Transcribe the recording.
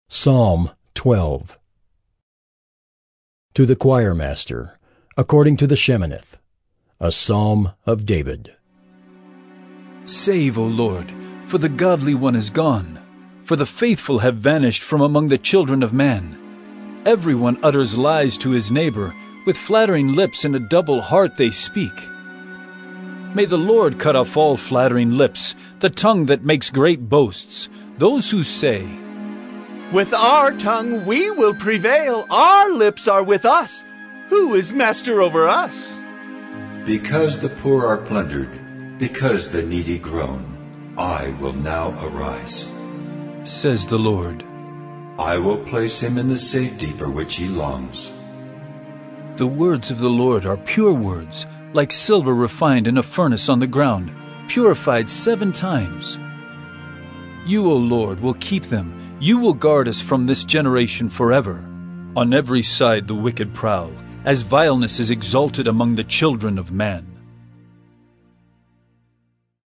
Psalm 12. To the choirmaster, according to the Sheminith, a psalm of David. Save, O Lord, for the godly one is gone, for the faithful have vanished from among the children of man. Everyone utters lies to his neighbor, with flattering lips and a double heart they speak. May the Lord cut off all flattering lips, the tongue that makes great boasts, those who say, "With our tongue we will prevail, our lips are with us. Who is master over us?" Because the poor are plundered, because the needy groan, I will now arise. Says the Lord. I will place him in the safety for which he longs. The words of the Lord are pure words, like silver refined in a furnace on the ground, purified 7 times. You, O Lord, will keep them. You will guard us from this generation forever. On every side the wicked prowl, as vileness is exalted among the children of man.